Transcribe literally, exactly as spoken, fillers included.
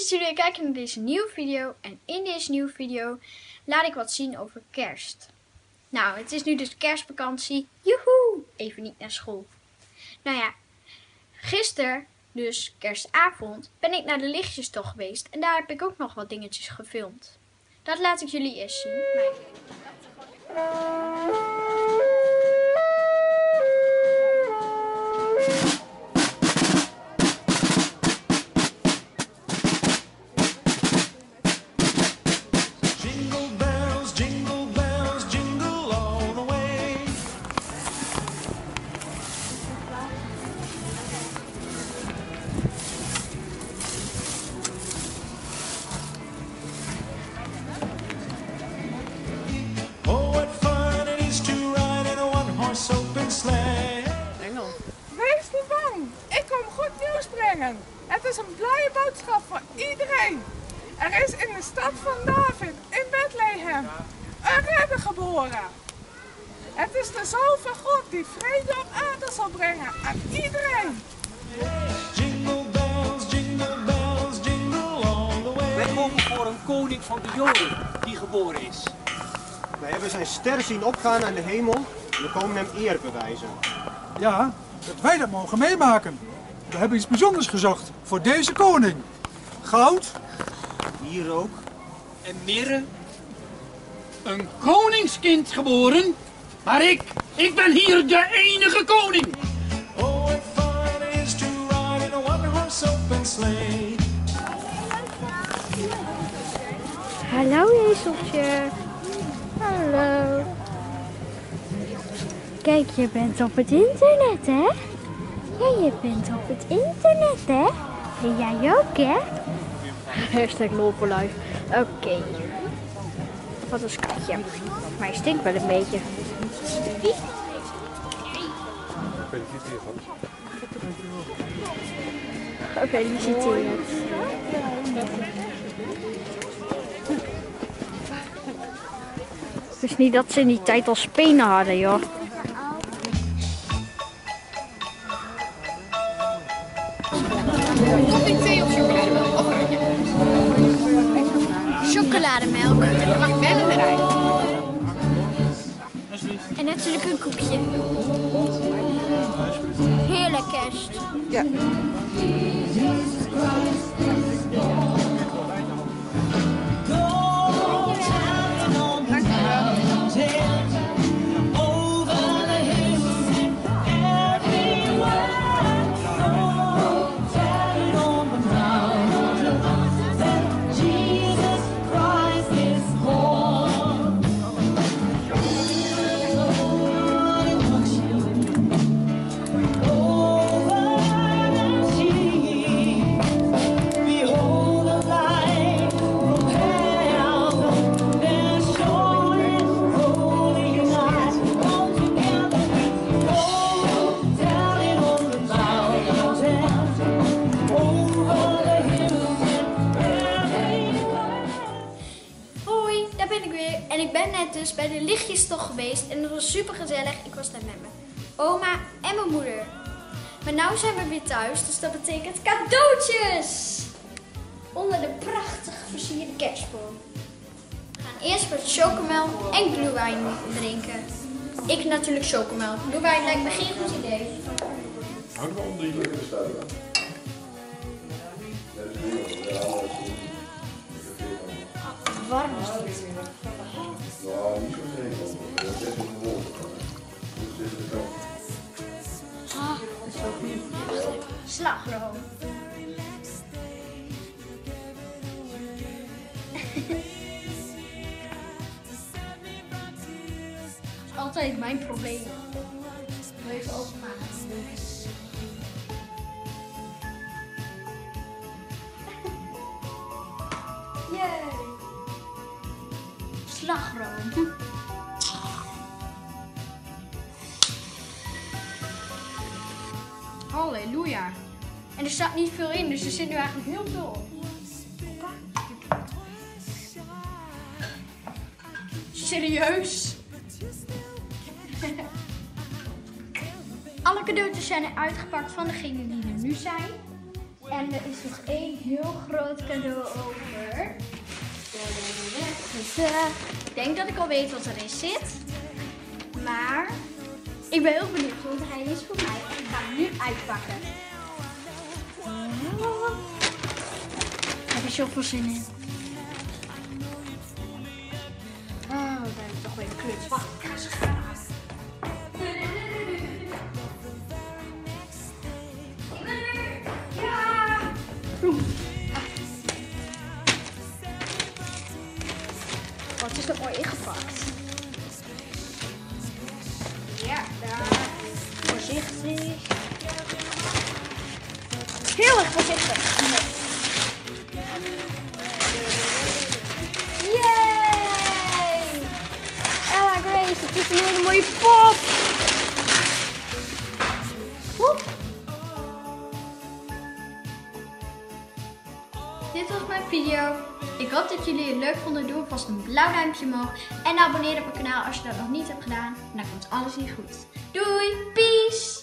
dat jullie kijken naar deze nieuwe video. En in deze nieuwe video laat ik wat zien over kerst. Nou, het is nu dus kerstvakantie. Joehoe! Even niet naar school. Nou ja, gisteren, dus kerstavond, ben ik naar de lichtjestocht geweest. En daar heb ik ook nog wat dingetjes gefilmd. Dat laat ik jullie eerst zien. Wees niet bang, ik kom goed nieuws brengen. Het is een blije boodschap voor iedereen. Er is in de stad van David, in Bethlehem, een redder geboren. Het is de Zoon van God die vrede op aarde zal brengen aan iedereen. Jingle bells, jingle bells, jingle all the way. Wij komen voor een koning van de Joden die geboren is. We hebben zijn ster zien opgaan aan de hemel en we komen hem eer bewijzen. Ja, dat wij dat mogen meemaken. We hebben iets bijzonders gezocht voor deze koning. Goud. Hier ook. En mirre. Een koningskind geboren. Maar ik, ik ben hier de enige koning. Oh, what fun it is to ride in a one-horse open sleigh. Hallo ezeltje. Hallo. Kijk, je bent op het internet, hè? Ja, je bent op het internet, hè? En jij ook, hè? Hashtag lolpolife. Oké. Okay. Wat een schatje. Maar je stinkt wel een beetje. Gefeliciteerd. Het is niet dat ze in die tijd al spenen hadden, joh. Koffie, thee of chocolademelk? Of oranje? Chocolademelk. Dan mag ik wel in de rij. En natuurlijk een koekje. Heerlijk kerst. Ja. En ik ben net dus bij de lichtjestocht geweest en dat was super gezellig. Ik was daar met mijn oma en mijn moeder. Maar nu zijn we weer thuis, dus dat betekent cadeautjes! Onder de prachtig versierde kerstboom. We gaan eerst wat chocomel en glühwein drinken. Ik natuurlijk chocomel. Glühwein lijkt me geen goed idee. Hangt wel onder die lekkere staan. Warm is dit. Nou, niet zo veel. Dat is echt een wolk. Dus dit is de kant. Ah, dat is wel goed. Slagroom. Dat is altijd mijn probleem. Even openmaken. Yay! Slagroom. Halleluja. En er staat niet veel in, dus er zit nu eigenlijk heel veel op. Serieus? Alle cadeautjes zijn er uitgepakt van degenen die er nu zijn. En er is nog één heel groot cadeau over. Dus, uh, ik denk dat ik al weet wat erin zit. Maar ik ben heel benieuwd, want hij is voor mij. En ik ga hem nu uitpakken. Ik heb er zoveel zin in. Oh, we hebben toch weer de kleur. Wacht, ik ga ze gaan. Ik ben er! Ja! Wat is dat mooi ingepakt? Ja, daar. Voorzichtig. Heel erg voorzichtig. Yay! Ella Grace, het is een hele mooie pop. Woep. Dit was mijn video. Ik hoop dat jullie het leuk vonden. Doe vast een blauw duimpje omhoog. En abonneer op mijn kanaal als je dat nog niet hebt gedaan. En dan komt alles hier goed. Doei, peace!